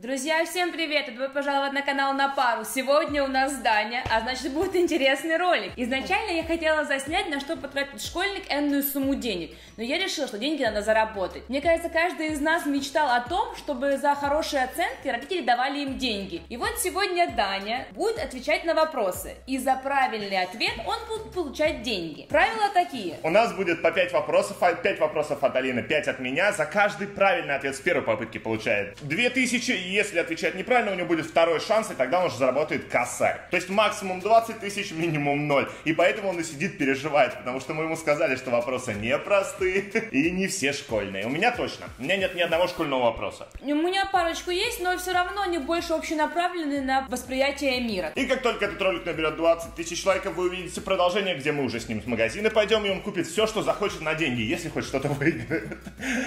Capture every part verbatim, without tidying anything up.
Друзья, всем привет! Добро пожаловать на канал На Пару. Сегодня у нас Даня, а значит будет интересный ролик. Изначально я хотела заснять, на что потратит школьник энную сумму денег, но я решила, что деньги надо заработать. Мне кажется, каждый из нас мечтал о том, чтобы за хорошие оценки родители давали им деньги. И вот сегодня Даня будет отвечать на вопросы, и за правильный ответ он будет получать деньги. Правила такие. У нас будет по пять вопросов, пять вопросов от Алины, пять от меня. За каждый правильный ответ с первой попытки получает две тысячи. Если отвечать неправильно, у него будет второй шанс, и тогда он уже заработает косарь. То есть максимум двадцать тысяч, минимум ноль. И поэтому он и сидит, переживает, потому что мы ему сказали, что вопросы непростые и не все школьные. У меня точно. У меня нет ни одного школьного вопроса. У меня парочку есть, но все равно они больше общенаправлены на восприятие мира. И как только этот ролик наберет двадцать тысяч лайков, вы увидите продолжение, где мы уже с ним с магазина пойдем, и он купит все, что захочет на деньги, если хоть что-то выиграет.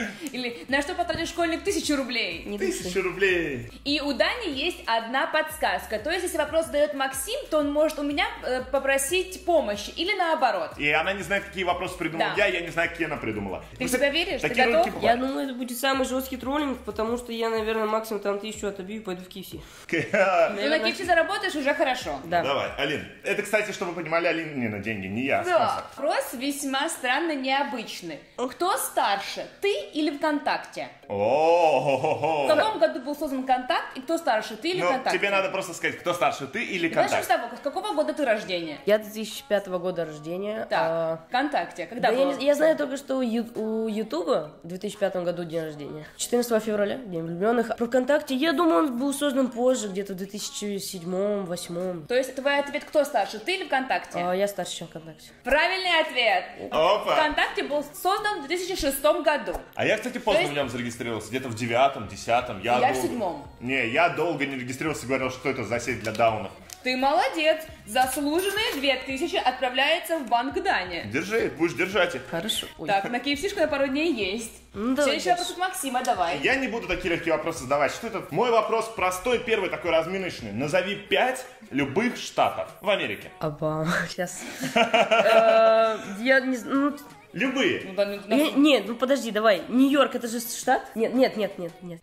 Или на что потратит школьник тысячу рублей? Не Тысячу рублей. И у Дани есть одна подсказка. То есть, если вопрос задает Максим, то он может у меня э, попросить помощи. Или наоборот. И она не знает, какие вопросы придумал Да. я, я не знаю, какие она придумала. Ты в себя веришь? Ты Такие готов? ролики Я бывают. думаю, это будет самый жесткий троллинг, потому что я, наверное, максимум там тысячу отобью и пойду в ки эф си. Ну, на кипсе заработаешь, уже хорошо. Да. Давай, Алин. Это, кстати, чтобы вы понимали, Алина деньги, не я. Да. Вопрос весьма странно необычный. Кто старше, ты или ВКонтакте? О-о-о-о. В каком году был создан Контакт и кто старше, ты или Ну, ВКонтакте? тебе надо просто сказать, кто старше, ты или Начнем Контакт. с того, с какого года ты рождения? Я две тысячи пятого года рождения. Так, а, ВКонтакте, когда да я, было? не- я знаю только, что у, Ю- у Ютуба в две тысячи пятом году день рождения. четырнадцатого февраля, День влюбленных. А про ВКонтакте, я думаю, он был создан позже, где-то в две тысячи седьмом, восьмом. То есть твой ответ кто старше, ты или ВКонтакте? А, я старше, чем ВКонтакте. Правильный ответ. Опа. ВКонтакте был создан в две тысячи шестом году. А я, кстати, поздно То есть- в нем зарегистрировался, где-то в девятом, десятом. Я, Я в долго- седьмом. Не, я долго не регистрировался и говорил, что это за сеть для даунов. Ты молодец. Заслуженные две тысячи отправляется в банк Дани. Держи, будешь держать их. Хорошо. Ой. Так, на киевсишку на пару дней есть. Ну, давай Следующий дальше. вопрос от Максима, давай. Я не буду такие легкие вопросы задавать. Что это? Мой вопрос простой, первый такой разминочный. Назови пять любых штатов в Америке. Обама. Сейчас. Э, Я не знаю. ну, Любые. Ну, да, ну, на- э, Нет, ну подожди, давай. Нью-Йорк, это же штат? Нет, нет, нет, нет, нет.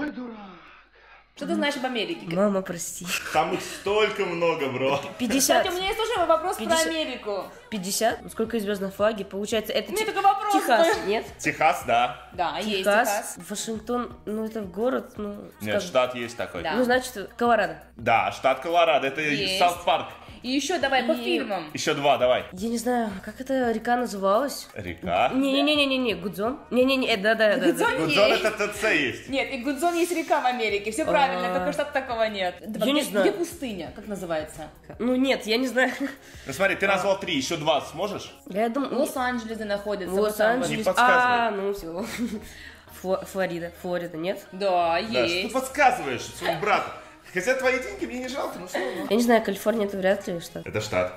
Что ты знаешь об Америке? Мама, прости. Там их столько много, бро. пятьдесят. Кстати, у меня есть тоже вопрос пятьдесят. про Америку. пятьдесят? Сколько звездных флаги? Получается, это У меня Ти- такой вопрос Техас, был. нет? Техас, да. Да, есть Техас, Техас. Вашингтон, ну это город, ну... Нет, скажем, штат есть такой. Да. Ну, значит, Колорадо. Да, штат Колорадо, это Есть. Саут Парк. И еще давай по И- фильмам. Еще два, давай. Я не знаю, как эта река называлась? Река. Не-не-не-не-не, Гудзон? Не-не-не, да-да-да. Гудзон? Гудзон Есть. это ТЦ есть. Нет, и Гудзон есть река в Америке, все правильно, А. только что такого нет. Я не где, знаю. где пустыня, как называется? Ну нет, я не знаю. Ну смотри, ты назвал три, еще два сможешь? Я думаю... Лос-Анджелесе находится. вот там вот. Не Лос-Анджелес. подсказывай. А, ну все. Фло- Флорида, Флорида, нет? Да, Да, что есть. ты подсказываешь своему брату? Хотя твои деньги мне не жалко, ну что? ну. Я не знаю, Калифорния это вряд ли штат. Это штат.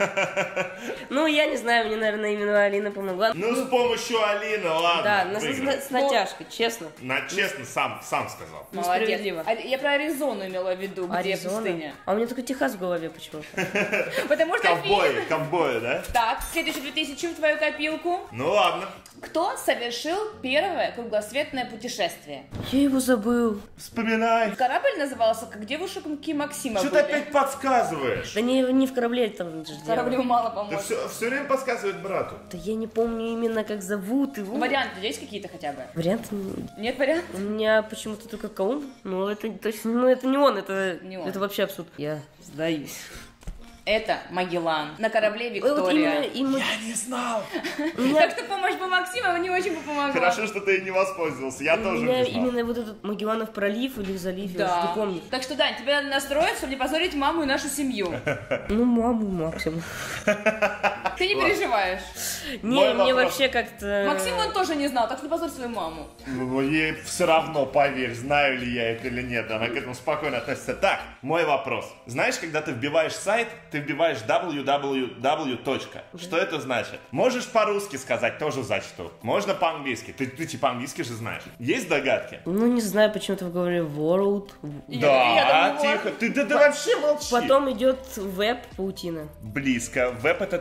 Ну, я не знаю, мне, наверное, именно Алина помогла. Ну, с помощью Алины, ладно. Да, на- выиграл. с, с натяжкой, честно. На, честно, сам, сам сказал. Молодец. Несправедливо. А я про Аризону имела в виду, где Аризона. пустыня. А у меня только Техас в голове почему-то. Потому что фильм... Ковбои, ковбои, да? Так, следующие две тысячи в твою копилку. Ну ладно. Кто совершил первое кругосветное путешествие? Я его забыл. Вспоминай. Корабль назывался «Как девушки Максима Что ты были». опять подсказываешь? Да не, не в корабле там же Кораблю дело. мало Ты поможет. все, все время подсказывает брату. Да я не помню именно, как зовут его. Варианты есть какие-то хотя бы? Вариант... м, Нет вариантов? У меня почему-то только Колумб, но это точно, ну это не он, это, Не он. это вообще абсурд. Я сдаюсь. Это Магеллан. На корабле Ой, вот Виктория. именно, именно- Я не знал. у меня, Так что помощь по Максиму не очень бы помогла. Хорошо, что ты не воспользовался. Я у тоже меня не знал. именно вот этот Магелланов пролив или залив, я уже Да. не помню. Так что, Дань, тебе надо настроить, чтобы не позорить маму и нашу семью. Ну, маму максимум. Ты не переживаешь. Не, Мой мне вопрос. вообще как-то... Максим он тоже не знал, так что не позорь свою маму. Ну, ей все равно, поверь, знаю ли я это или нет, она к этому спокойно относится. Так, мой вопрос. Знаешь, когда ты вбиваешь сайт, ты вбиваешь дабл ю дабл ю дабл ю. Что это значит? Можешь по-русски сказать, тоже зачту. Можно по-английски. Ты, ты типа английский же знаешь. Есть догадки? Ну, не знаю, почему-то в говорили world. Я- Да, я думала- тихо. Ты, да, ты вообще молчи. Потом идет веб, паутина. Близко. Веб это третье слово.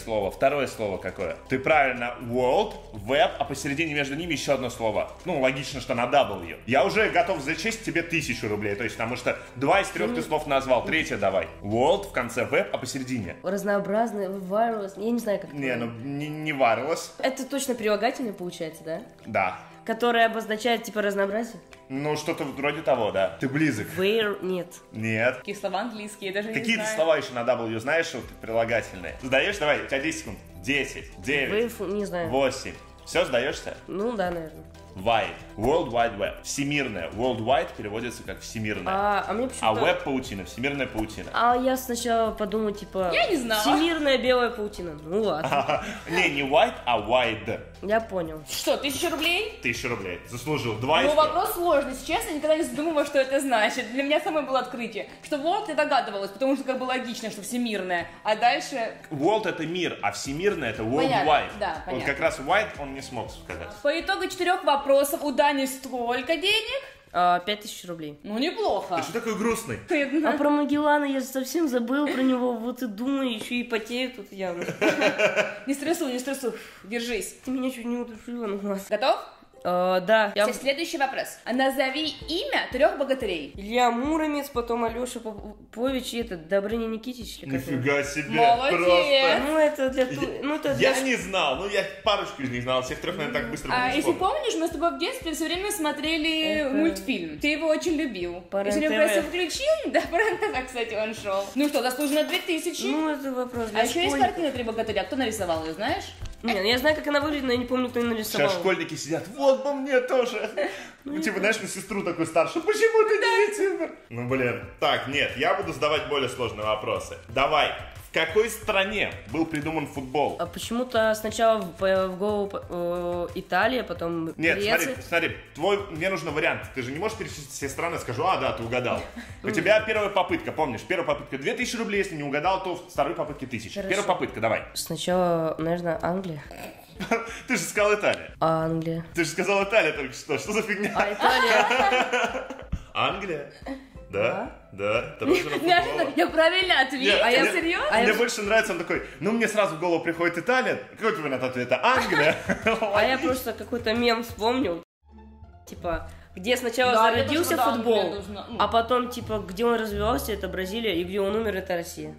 слово. Второе слово какое? Ты правильно world, web, а посередине между ними еще одно слово. Ну, логично, что на W. Я уже готов зачесть тебе тысячу рублей, то есть, потому что два из трех ты слов назвал. Третье давай. World, в конце web, а посередине. Разнообразный, wireless, я не знаю, как это. Не, ну не, не варилось. Это точно прилагательное получается, да? Да. Которое обозначает, типа, разнообразие? Ну, что-то вроде того, да. Ты близок. Where? Нет. Нет. Какие слова английские, я даже не Какие-то знаю. слова еще на W знаешь, вот прилагательные? Сдаешь? Давай, у тебя десять секунд. десять, девять, Wave, не знаю. восемь. Все, сдаешься? Ну да, наверное. Wide. World Wide Web. Всемирная. Worldwide переводится как всемирная. А, а мне А почему-то... веб паутина, всемирная паутина. А я сначала подумала, типа... Я не знала. Всемирная белая паутина. Ну ладно. Не, не white, а wide. Я понял. Что, тысяча рублей? Тысячу рублей. Заслужил. Два из Ну, трех. вопрос сложный, если честно, я никогда не задумывала, что это значит. Для меня самое было открытие. Что world я догадывалась, потому что как бы логично, что всемирное. А дальше... World это мир, а всемирная это worldwide. Понятно, да, Вот понятно. как раз wide он не смог сказать. По итогу четырех вопросов у Дани сколько денег? А, Пять тысяч рублей. Ну, неплохо. Ты что такой грустный? А Стыдно. про Магеллана я же совсем забыл про него. Вот и думаю, еще и потею тут явно. Не стрессуй, не стрессуй. Держись. Ты меня чуть не удушила, ну ладно. Готов? А, да. Я... Следующий вопрос. Назови имя трех богатырей. Илья Муромец, потом Алеша Попович и этот Добрыня Никитич. или как его? Нифига себе. Молодец. Просто. Ну это для... ту- Ну это для... Я не знал, ну я парочку из них знал, всех трех, наверное, так быстро бы А не если вспомнил. помнишь, мы с тобой в детстве все время смотрели Это- мультфильм. Ты его очень любил. По Я все время РЕН-ТВ. просил включил. Да, по РЕН-ТВ, кстати, он шел. Ну что, заслуженно две тысячи. Ну это вопрос для А еще есть школьников. картина «Три богатыря». Кто нарисовал ее, знаешь? Не, ну я знаю, как она выглядит, но я не помню, кто ее нарисовал. Сейчас школьники сидят, вот бы мне тоже. Ну, типа, знаешь, на сестру такой старший, почему ты не ютубер? Ну, блин. Так, нет, я буду задавать более сложные вопросы. Давай, в какой стране был придуман футбол? А почему-то сначала в, в голову э, Италия, потом Нет, Греция. смотри, смотри, твой, мне нужен вариант. Ты же не можешь перечислить все страны, скажу, а, да, ты угадал. У тебя первая попытка, помнишь? Первая попытка две тысячи рублей, если не угадал, то второй попытки тысяча. Хорошо. Первая попытка, давай. Сначала, наверное, Англия. Ты же сказал Италия. Англия. Ты же сказал Италия только что. Что за фигня? А Италия? Англия? Да? Да. Это родина Неожиданно, футбола. я правильно ответила. Нет, А я мне- серьезно? А Мне я- больше нравится, он такой, ну мне сразу в голову приходит Италия. Какой твой вариант ответа? Англия. А я просто какой-то мем вспомнил. Типа, где сначала Да, я зародился тоже, да, футбол, Англия должна, ну. а потом, типа, где он развивался, это Бразилия, и где он умер, это Россия.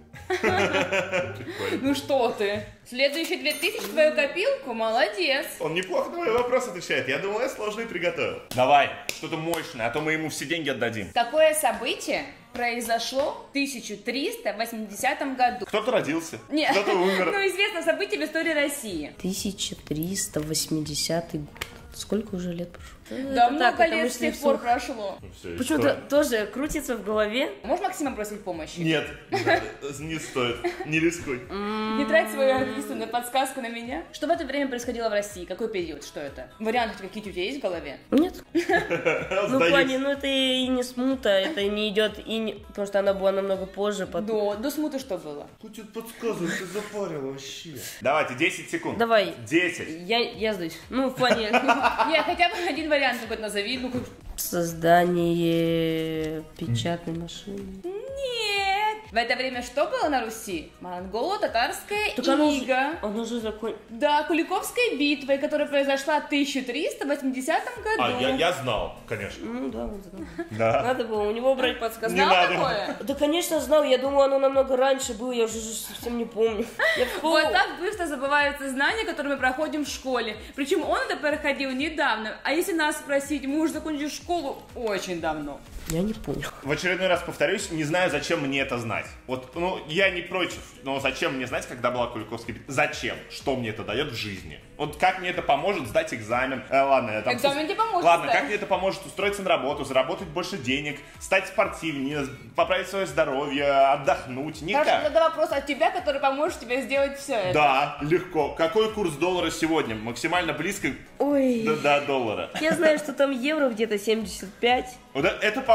Ну что ты? Следующие две тысячи в твою копилку? Молодец. Он неплохо на мои вопросы отвечает. Я думал, я сложный приготовил. Давай, что-то мощное, а то мы ему все деньги отдадим. Какое событие произошло в тысяча триста восьмидесятом году? Кто-то родился, Нет, кто-то умер. ну известное событие в истории России. тысяча триста восьмидесятый год. Сколько уже лет прошло? Да, Это так, много это лет с мысли тех пор вслух. прошло. Ну, всё, и Почему-то что? тоже крутится в голове. Можешь Максима просить помощи? Нет, не надо, не стоит, не рискуй. Не трать свою единственную подсказку на меня. Что в это время происходило в России? Какой период? Что это? Варианты какие-то у тебя есть в голове? Нет. Ну, в Сдаюсь. плане, ну это и не смута, это не идет, и не... потому что она была намного позже. Потом... До, до смуты что было? Кто подсказывает, ты запарил вообще. Давайте, десять секунд. Давай. десять. Я, я сдаюсь. Ну, в плане Нет, хотя бы один вариант какой-то назови. Ну, хоть- создание печатной машины. Нет. В это время что было на Руси? Монголо-татарская Так оно же, ига. оно же закон... Да, Куликовской битвой, которая произошла в тысяча триста восьмидесятом году. А, я, я знал, конечно. Ну да, вот знал. Да. Надо было у него брать подсказку. Не Знал надо. такое? Да, конечно, знал. Я думала, оно намного раньше было. Я уже совсем не помню. Я в школу- Вот так быстро забываются знания, которые мы проходим в школе. Причем он это проходил недавно. А если нас спросить, мы уже закончили школу очень давно. Я не помню. В очередной раз повторюсь, не знаю, зачем мне это знать. Вот, ну, я не против, но зачем мне знать, когда была Куликовская битва? Зачем? Что мне это дает в жизни? Вот как мне это поможет сдать экзамен? Э, ладно, я там... Экзамен тебе поможет Ладно, сдать. как мне это поможет устроиться на работу, заработать больше денег, стать спортивнее, поправить свое здоровье, отдохнуть? Никак. Хорошо, тогда вопрос от тебя, который поможет тебе сделать все это. Да, легко. Какой курс доллара сегодня? Максимально близко Ой. до, до доллара. Я знаю, что там евро где-то семьдесят пять. Вот это поможет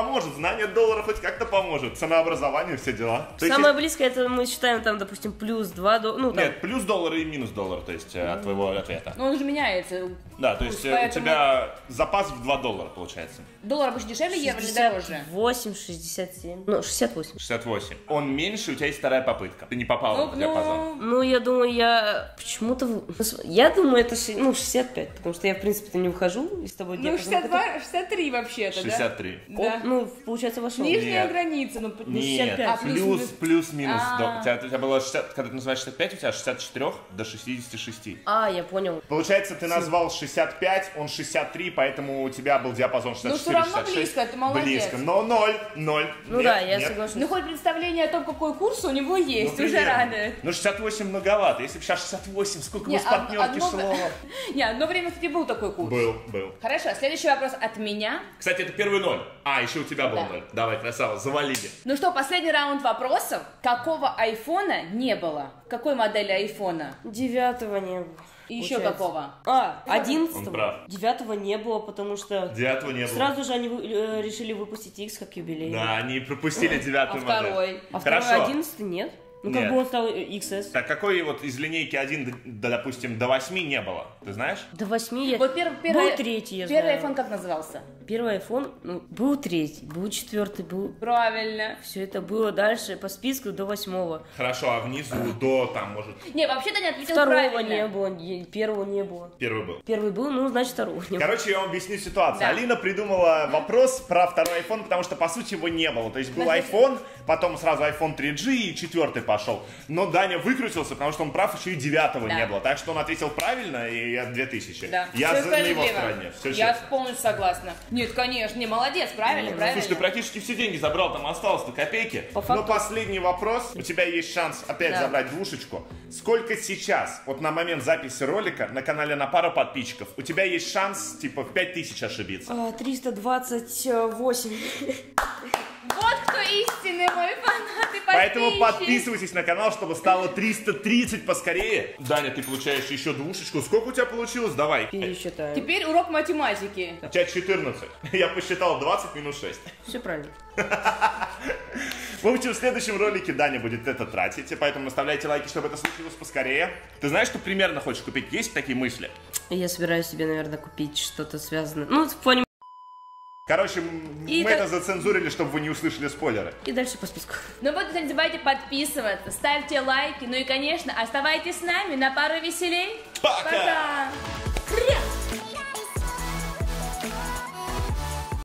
поможет, знание доллара хоть как-то поможет, ценообразование, все дела. То Самое есть, близкое, это мы считаем там, допустим, плюс два доллара. Ну, там... Нет, плюс доллар и минус доллар, то есть от твоего ответа. Ну, он же меняется. Да, то есть поэтому... у тебя запас в два доллара получается. Доллар обычно дешевле, евро или дороже? шестьдесят восемь, шестьдесят семь. Ну, шестьдесят восемь. шестьдесят восемь. Он меньше, у тебя есть вторая попытка. Ты не попала ну, в диапазон. Ну, я думаю, я почему-то... Я думаю, это ши... ну, шестьдесят пять, потому что я, в принципе-то, не ухожу из тобой. Ну, шестьдесят два, шестьдесят три вообще-то, да? шестьдесят три. Да. Ну, получается, вошел. Нижняя Нет. граница, ну, Нет, шестьдесят пять. А, плюс, плюс-минус. А. У тебя, у тебя было шестьдесят, когда ты называешь шестьдесят пять, у тебя шестьдесят четыре до шестидесяти шести. А, я понял. Получается, ты назвал шестьдесят пять, он шестьдесят три, поэтому у тебя был диапазон шестьдесят четыре, Ну, всё равно шестьдесят шесть. близко, ты молодец. Близко, но ноль, ноль. Ну нет, да, я нет. соглашусь. Ну, хоть представление о том, какой курс у него есть, Ну, уже примерно. радует. Ну, шестьдесят восемь многовато. Если бы сейчас шестьдесят восемь, сколько Не, бы с од- партнерки одно- шло? Не, одно время, кстати, был такой курс. Был, был. Хорошо, следующий вопрос от меня. Кстати, это первый ноль. А, еще у тебя был Да. ноль. Давай, красава, завалили. Ну что, последний раунд вопросов. Какого айфона не было? Какой модели айфона? Девятого не было. И еще Получается. какого? А, Он одиннадцатого. прав. Девятого не было, потому что Девятого не было. сразу же они вы- э, решили выпустить X как юбилей. Да, они пропустили девятую А модель. второй? А второй Хорошо. одиннадцатый нет? Ну, Нет. как бы он стал э, икс эс. Так какой вот из линейки один, до, допустим, до восьми не было? Ты знаешь? До восьми я... Вот пер- первый, Был третий, я Первый знаю. iPhone как назывался? Первый iPhone, ну, был третий, был четвертый, был... Правильно. Все это было дальше по списку до восьмого. Хорошо, а внизу до, там, может, Не, вообще-то не ответил Второго правильно. не было, не- первого не было. первый был. Первый был, ну, значит, второго не было. Короче, я вам объясню ситуацию. Да. Алина придумала вопрос про второй iPhone, потому что, по сути, его не было. То есть был Значит- iPhone, потом сразу iPhone три джи и четвертый пошел. Но Даня выкрутился, потому что он прав, еще и девятого Да. не было. Так что он ответил правильно, и я две тысячи. Да. Я Всё за на его справедливо. стороне. Все Я честно. полностью согласна. Нет, конечно, не, молодец, правильно, правильно. Слушай, ты практически все деньги забрал, там осталось до копейки. По факту. Но последний вопрос. У тебя есть шанс опять Да. забрать двушечку. Сколько сейчас, вот на момент записи ролика на канале на пару подписчиков, у тебя есть шанс, типа, в пять тысяч ошибиться? А, триста двадцать восемь. Вот кто истинный мой фанат и подписчик. Поэтому подписывайтесь на канал, чтобы стало триста тридцать поскорее. Даня, ты получаешь еще двушечку. Сколько у тебя получилось? Давай. Пересчитаем. Теперь урок математики. У тебя четырнадцать. Я посчитал двадцать минус шесть. Все правильно. В общем, в следующем ролике Даня будет это тратить, поэтому оставляйте лайки, чтобы это случилось поскорее. Ты знаешь, что примерно хочешь купить? Есть такие мысли? Я собираюсь себе, наверное, купить что-то связанное. Ну, в плане... Короче, м, И мы так- это зацензурили, чтобы вы не услышали спойлеры. И дальше по списку. Ну вот, не забывайте подписываться, ставьте лайки, ну и, конечно, оставайтесь с нами на пару веселей. Пока! Пока! Хря!